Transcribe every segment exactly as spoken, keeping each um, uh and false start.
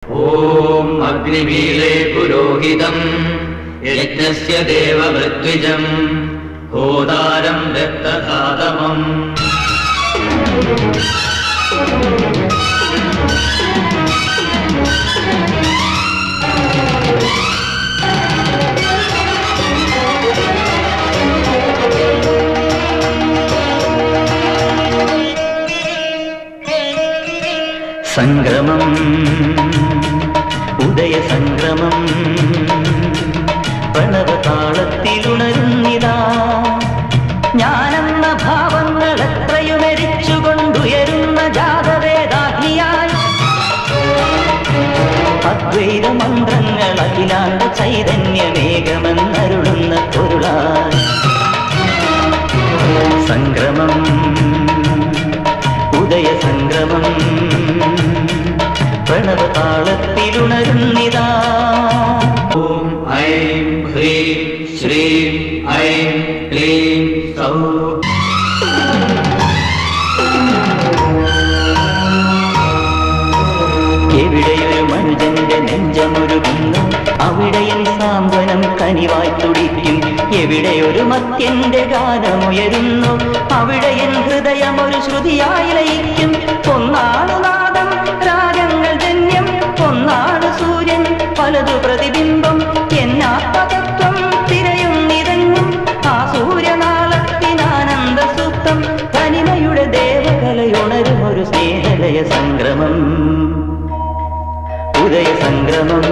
ഓം അഗ്നിമീലേ പുരോഹിതം യജ്ഞസ്യ ദേവമൃത്വിജം ഹോതാരം രക്തധാതമം. സംക്രമം ഉദയ സംക്രമം പ്രണവതാളത്തിലുണരുന്നിതാ ഞാനെന്ന ഭാവങ്ങൾ എത്രയുമരിച്ചുകൊണ്ടുയരുന്ന ജാതവേദാഗ്നിയായി അദ്വൈത മന്ത്രങ്ങൾ അഖിലാണ്ട ചൈതന്യമേകമെന്നരുളുന്ന പൊരുളായി സംക്രമം ഉദയ സംക്രമം പ്രണവതാളത്തിലുണരുന്നിതാ. ഓം ഐം ഹ്രീം ശ്രീം ഐം ക്ലീം സൗ. എവിടെയൊരു മനുജന്റെ നെഞ്ചമൊരുകുന്നു അവിടെയും സാന്ത്വനം കനിവായി തുടിക്കും. എവിടെയൊരു മത്യന്റെ ഗാനമുയരുന്നു അവിടെയൻ ഹൃദയം ഒരു ശ്രുതിയായി ലയിക്കും. ഒന്നാണ് നാദം രാഗങ്ങൾ ജന്യം, ഒന്നാണ് സൂര്യൻ പലതു പ്രതിബിംബം. എന്നാത്മതത്വം തിരയും നിരങ്ങും ആ സൂര്യനാളത്തിനാനന്ദ സൂക്തം. തനിമയുടെ ദേവകലയുണരും ഒരു സ്നേഹലയ സംക്രമം ഉദയ സംക്രമം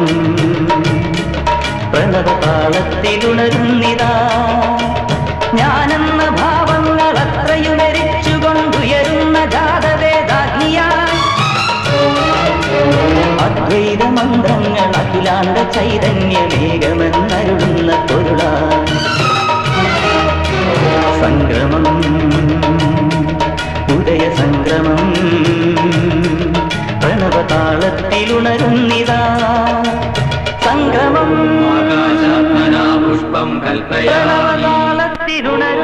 പ്രണവതാളത്തിലുണരുന്നിതാ ഞാനെന്ന ഭാവങ്ങൾ അത്രയുമരിച്ചുകൊണ്ടുയരുന്ന ജാതവേദാഗ്നിയായി അദ്വൈത മന്ത്രങ്ങൾ അഖിലാണ്ട ചൈതന്യമേകമെന്നരുളുന്ന പൊരുളായി സംക്രമം ഉദയ സംക്രമം പ്രണവതാളത്തിലുണരുന്നിതാ സംക്രമം ആകാശാത്മനാ പുഷ്പം കൽപ്പയാമി. പ്രണവതാളത്തിലുണരുന്നിതാ